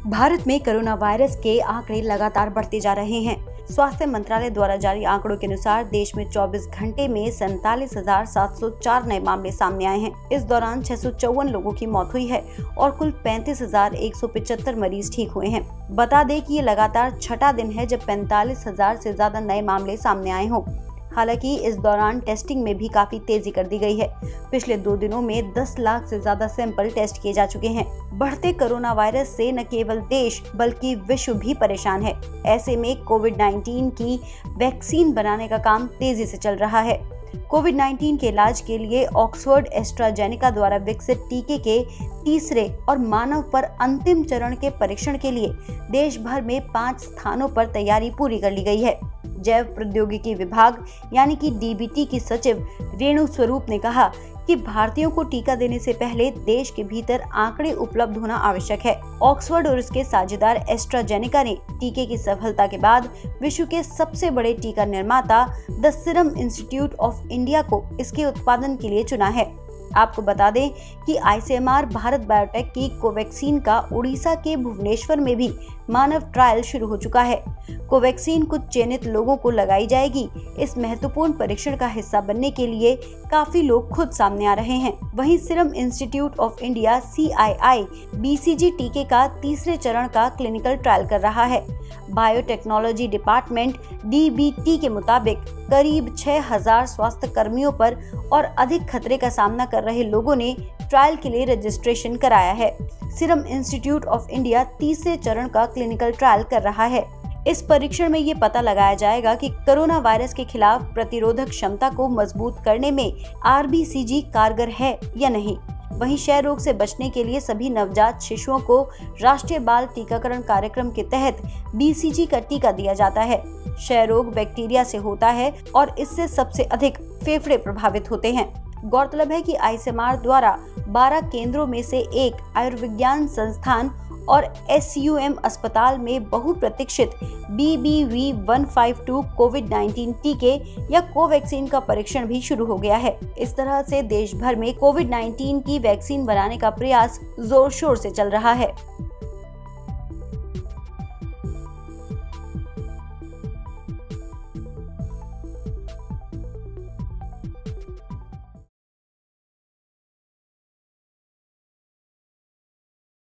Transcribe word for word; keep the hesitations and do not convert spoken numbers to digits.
भारत में corona virus के आंकड़े लगातार बढ़ते जा रहे हैं। स्वास्थ्य मंत्रालय द्वारा जारी आंकड़ों के अनुसार देश में चौबीस घंटे में सैंतालीस हजार सात सौ चार नए मामले सामने आए हैं। इस दौरान छह सौ चौवन लोगों की मौत हुई है और कुल पैंतीस हजार एक सौ पिचहत्तर मरीज ठीक हुए हैं। बता दें कि ये लगातार छठा दिन है जब पैंतालीस हजार से ज्यादा नए मामले सामने आए हों। हालांकि इस दौरान टेस्टिंग में भी काफी तेजी कर दी गई है। पिछले दो दिनों में दस लाख से ज्यादा सैंपल टेस्ट किए जा चुके हैं। बढ़ते कोरोना वायरस से न केवल देश बल्कि विश्व भी परेशान है। ऐसे में कोविड उन्नीस की वैक्सीन बनाने का काम तेजी से चल रहा है। कोविड उन्नीस के इलाज के लिए ऑक्सफोर्ड एस्ट्राजेनेका द्वारा विकसित टीके के तीसरे और मानव पर अंतिम चरण के परीक्षण के लिए देश भर में पाँच स्थानों पर तैयारी पूरी कर ली गई है। जैव प्रौद्योगिकी विभाग यानी कि डी बी टी की सचिव रेणु स्वरूप ने कहा कि भारतीयों को टीका देने से पहले देश के भीतर आंकड़े उपलब्ध होना आवश्यक है। ऑक्सफोर्ड और उसके साझेदार एस्ट्राजेनेका ने टीके की सफलता के बाद विश्व के सबसे बड़े टीका निर्माता the Serum Institute of India को इसके उत्पादन के लिए चुना है। आपको बता दें कि I C M R Bharat biotech की कोवैक्सीन का उड़ीसा के भुवनेश्वर में भी मानव ट्रायल शुरू हो चुका है। कोवैक्सीन कुछ चयनित लोगों को लगाई जाएगी। इस महत्वपूर्ण परीक्षण का हिस्सा बनने के लिए काफी लोग खुद सामने आ रहे हैं। वहीं Serum Institute of India C I I B C G टीके का तीसरे चरण का क्लिनिकल ट्रायल कर रहा है। Biotechnology department D B T के मुताबिक करीब छह हजार स्वास्थ्य कर्मियों पर और अधिक खतरे का सामना कर रहे लोगों ने ट्रायल के लिए रजिस्ट्रेशन कराया है। सीरम इंस्टीट्यूट ऑफ इंडिया तीसरे चरण का क्लिनिकल ट्रायल कर रहा है। इस परीक्षण में ये पता लगाया जाएगा कि कोरोना वायरस के खिलाफ प्रतिरोधक क्षमता को मजबूत करने में आर बी सी जी कारगर है या नहीं। वहीं क्षय रोग से बचने के लिए सभी नवजात शिशुओं को राष्ट्रीय बाल टीकाकरण कार्यक्रम के तहत बी सी जी का टीका दिया जाता है। क्षय रोग बैक्टीरिया से होता है और इससे सबसे अधिक फेफड़े प्रभावित होते हैं। गौरतलब है कि आई सी एम आर द्वारा बारह केंद्रों में से एक आयुर्विज्ञान संस्थान और एस यू एम अस्पताल में बहुप्रतीक्षित बी बी वी एक सौ बावन कोविड उन्नीस टीके या कोवैक्सीन का परीक्षण भी शुरू हो गया है। इस तरह से देश भर में कोविड उन्नीस की वैक्सीन बनाने का प्रयास जोर शोर से चल रहा है।